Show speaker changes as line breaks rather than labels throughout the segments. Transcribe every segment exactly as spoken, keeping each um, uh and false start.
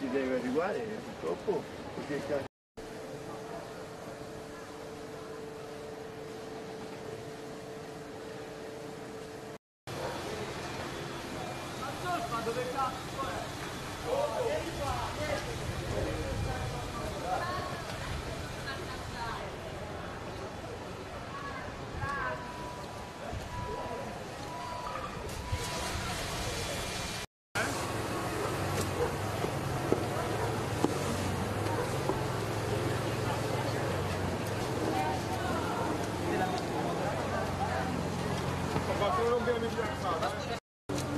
si deve adeguare purtroppo perché
dove cazzo è? Oh, vieni qua, ma se non abbiamo piazzato, eh?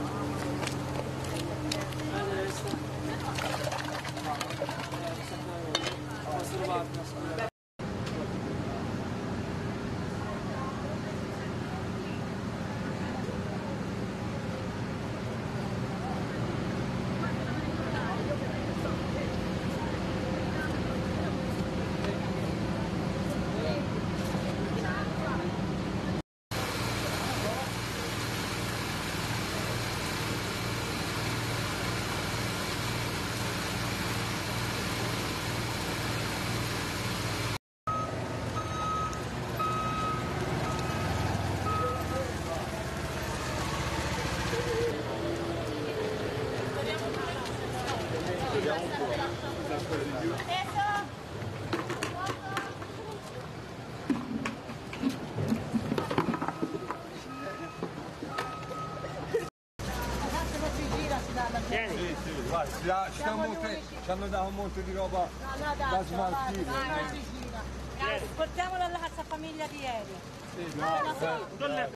vediamo un po'.
Vieni.
Sì, sì, vai, ci, da, ci, molte, ci hanno dato molto di roba no, no, da smaltire.
Portiamola alla casa famiglia di ieri.
Sì, no, no,